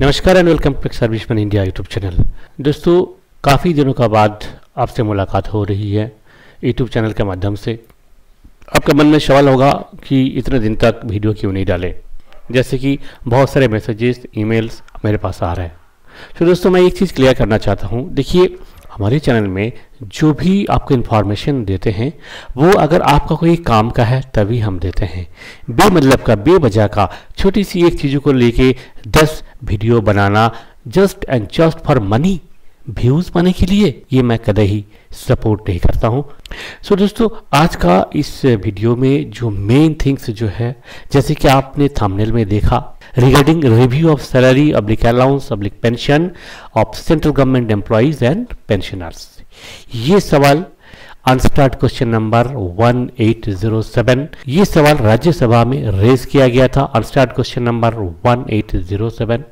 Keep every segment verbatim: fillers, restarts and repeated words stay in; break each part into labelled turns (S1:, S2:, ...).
S1: नमस्कार and welcome to serviceman India YouTube channel. दोस्तों, काफ़ी दिनों का बाद आपसे मुलाकात हो रही है यूट्यूब चैनल के माध्यम से। आपके मन में सवाल होगा कि इतने दिन तक वीडियो क्यों नहीं डाले, जैसे कि बहुत सारे मैसेजेस ईमेल्स मेरे पास आ रहे हैं। तो दोस्तों, मैं एक चीज़ क्लियर करना चाहता हूँ। देखिए, हमारे चैनल में जो भी आपको इन्फॉर्मेशन देते हैं वो अगर आपका कोई काम का है तभी हम देते हैं। बेमतलब का, बेवजह का छोटी सी एक चीज़ों को लेके दस वीडियो बनाना just and just for money, views पाने के लिए, ये मैं कदे ही सपोर्ट नहीं करता हूँ। सो so, दोस्तों, आज का इस वीडियो में जो मेन थिंग्स जो है, जैसे कि आपने थंबनेल में देखा, regarding review of salary oblique allowance oblique pension of central government employees and pensioners, ये सवाल अनस्टार्ट क्वेश्चन नंबर अठारह सौ सात, ये सवाल राज्यसभा में रेज किया गया था। अनस्टार्ट क्वेश्चन नंबर अठारह सौ सात,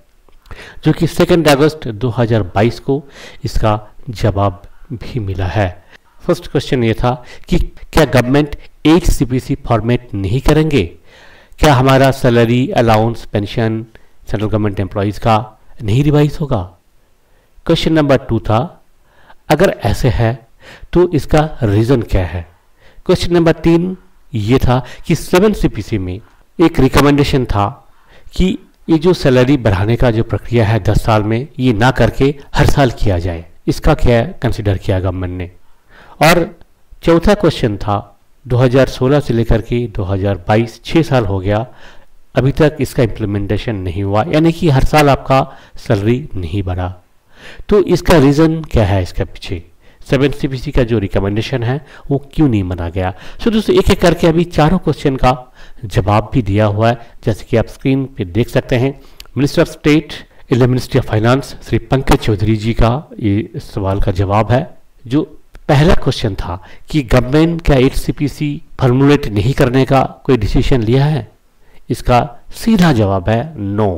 S1: जो कि सेकेंड अगस्त दो हज़ार बाईस को इसका जवाब भी मिला है। फर्स्ट क्वेश्चन ये था कि क्या गवर्नमेंट एट सीपीसी फॉर्मेट नहीं करेंगे, क्या हमारा salary allowance pension central government employees का नहीं रिवाइज होगा। क्वेश्चन नंबर टू था, अगर ऐसे है तो इसका रीजन क्या है। क्वेश्चन नंबर तीन ये था कि सेवन सीपीसी में एक रिकमेंडेशन था कि ये जो सैलरी बढ़ाने का जो प्रक्रिया है दस साल में, ये ना करके हर साल किया जाए, इसका क्या कंसिडर किया गवर्नमेंट ने। और चौथा क्वेश्चन था, दो हज़ार सोलह से लेकर के दो हज़ार बाईस छः साल हो गया, अभी तक इसका इम्प्लीमेंटेशन नहीं हुआ, यानी कि हर साल आपका सैलरी नहीं बढ़ा। तो इसका रीज़न क्या है, इसके पीछे सेवन सीपीसी का जो रिकमेंडेशन है वो क्यों नहीं माना गया। सो दोस्तों, एक एक करके अभी चारों क्वेश्चन का जवाब भी दिया हुआ है, जैसे कि आप स्क्रीन पे देख सकते हैं। Minister of state in the ministry of finance Shri Pankaj Chaudhary ji का ये सवाल का जवाब है। जो पहला क्वेश्चन था कि गवर्नमेंट क्या एट सीपीसी फॉर्मुलेट नहीं करने का कोई डिसीजन लिया है, इसका सीधा जवाब है नो,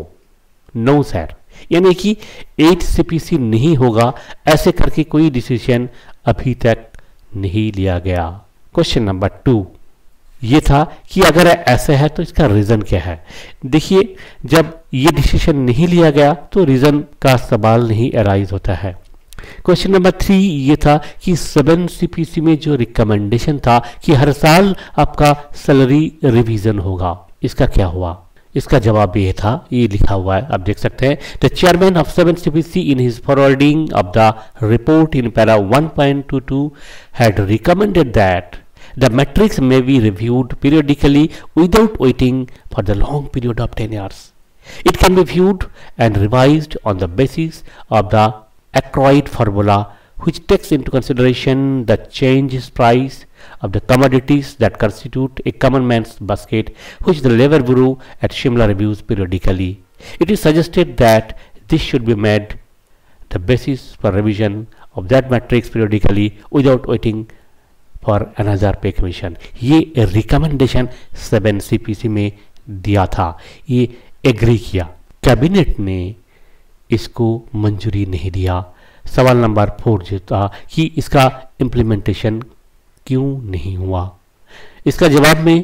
S1: नो सर, यानी कि एट सीपीसी नहीं होगा ऐसे करके कोई डिसीजन अभी तक नहीं लिया गया। क्वेश्चन नंबर टू ये था कि अगर ऐसे है तो इसका रीजन क्या है। देखिए, जब ये डिसीजन नहीं लिया गया तो रीजन का सवाल नहीं अराइज होता है। क्वेश्चन नंबर थ्री ये था कि सेवन सीपीसी में जो रिकमेंडेशन था कि हर साल आपका सैलरी रिवीजन होगा, इसका क्या हुआ। इसका जवाब ये था, ये लिखा हुआ है, आप देख सकते हैं। The chairman of seven CPC in his forwarding of the report in para one point two two had recommended that the metrics may be reviewed periodically without waiting for the long period of ten years. It can be viewed and revised on the basis of the accrued formula, which takes into consideration the changes price of the commodities that constitute a common man's basket, which the Labour Bureau at Shimla reviews periodically. It is suggested that this should be made the basis for revision of that matrix periodically without waiting for another pay commission. ये recommendation seven CPC में दिया था, ये agree किया, cabinet ने इसको मंजूरी नहीं दिया। सवाल नंबर फोर जो था कि इसका इम्प्लीमेंटेशन क्यों नहीं हुआ, इसका जवाब में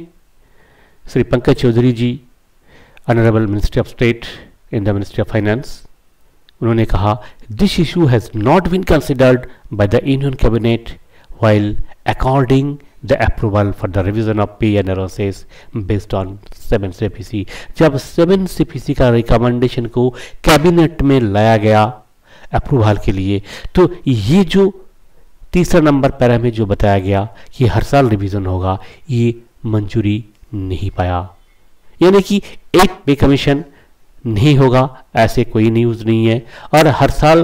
S1: Shri Pankaj Chaudhary ji, honourable ministry of state in the ministry of finance, उन्होंने कहा, this issue has not been considered by the union cabinet while according the approval for the revision of pay and allowances based on seven CPC. जब seven CPC का recommendation को cabinet में लाया गया approval के लिए, तो ये जो तीसरा नंबर पैरा में जो बताया गया कि हर साल रिवीजन होगा, ये मंजूरी नहीं पाया, यानी कि एक पे कमीशन नहीं होगा ऐसे कोई न्यूज़ नहीं है। और हर साल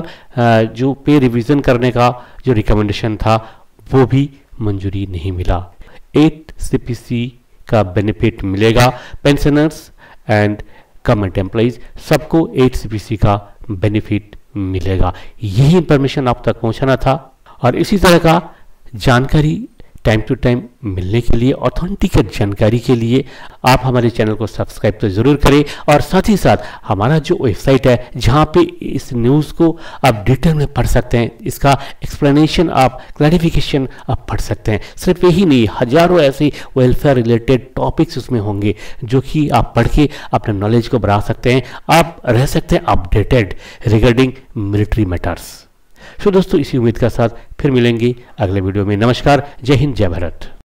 S1: जो पे रिवीजन करने का जो रिकमेंडेशन था वो भी मंजूरी नहीं मिला। एट सीपीसी का बेनिफिट मिलेगा, पेंशनर्स एंड गवर्नमेंट एम्प्लॉइज सबको एट सीपीसी का बेनिफिट मिलेगा। यही इंफॉर्मेशन आप तक पहुंचाना था और इसी तरह का जानकारी टाइम टू टाइम मिलने के लिए, ऑथेंटिक जानकारी के लिए आप हमारे चैनल को सब्सक्राइब तो ज़रूर करें और साथ ही साथ हमारा जो वेबसाइट है जहाँ पे इस न्यूज़ को आप डिटेल में पढ़ सकते हैं, इसका एक्सप्लेनेशन आप क्लैरिफिकेशन आप पढ़ सकते हैं। सिर्फ यही नहीं, हजारों ऐसे वेलफेयर रिलेटेड टॉपिक्स उसमें होंगे जो कि आप पढ़ के अपने नॉलेज को बढ़ा सकते हैं, आप रह सकते हैं updated regarding military matters. So दोस्तों, इसी उम्मीद के साथ फिर मिलेंगे अगले वीडियो में। नमस्कार, जय हिंद, जय भारत।